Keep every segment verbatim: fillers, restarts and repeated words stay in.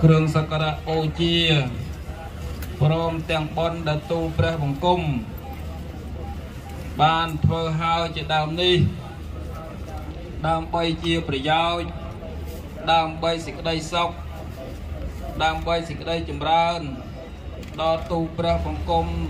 Krương Sakara ô chia Prom Tàng Bon đã tu Preah Bồng Cung Ban thơ hao chế đàm ni Đàm bay chia bởi giao Đàm bay xịt đây sọc Đàm bay xịt đây chùm rơn Đo tu Preah Bồng Cung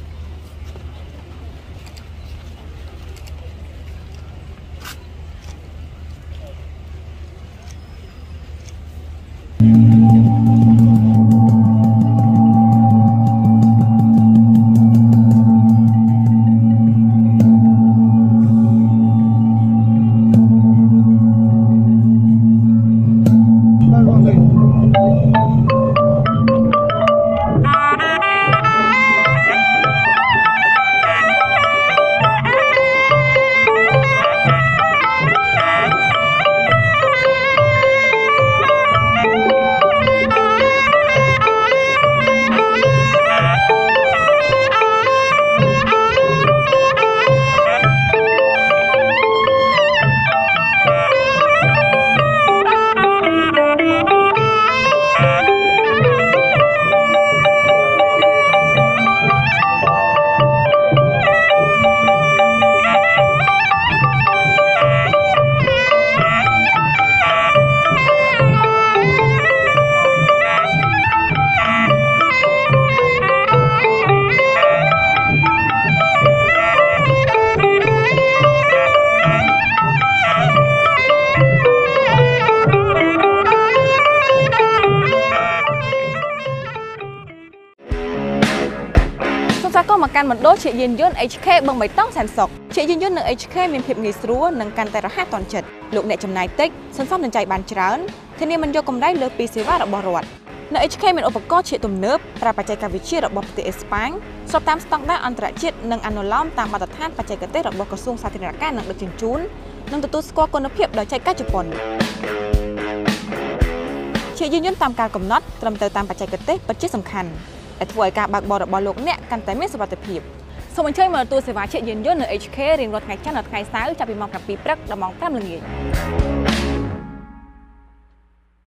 มาการมันโดเชียยืนยน เอช เค บางใบต้องแสนศกเชียยืนยนหนึ่ง เอช เค มีเพียบงีสรัวหนึ่งการแต่ละห้าตอนเจ็ดลูกเนจำนายติ๊กสันฟ้าหนึ่งใจบานเช้าทีนี้มันโยกกลมได้เลือกปีเสวะระบบรวดหนึ่ง เอช เค เป็นอุปกรณ์เชียตุ่มเนิบปราปัจจัยการวิจัยระบบติเอสปังสอบตามสต็อกได้อันตรายเจ็ดหนึ่งอนุโลมตามมาตรฐานปัจจัยกระเตระบบกระทรวงสาธารณสุขหนึ่งเด็กจินจูนหนึ่งตัวตัวสกอร์คุณภาพโดยใช้ก้าจุดปนเชียยืนยนตามการกำหนดตามเติมตามปัจจัยกระเตปัจจัยสำคัญแต่ถวยการบักบอลระบบโลกเนี่ยกันแต่ไม่สบายแต่เพียบสมมติเช่นมาตัวเสวะเชียยืนยนหนึ่ง เอช เค เรียนรถไงชั้นรถไงซ้ายจะไปมองกับปีปรักเรามองตามเรื่องนี้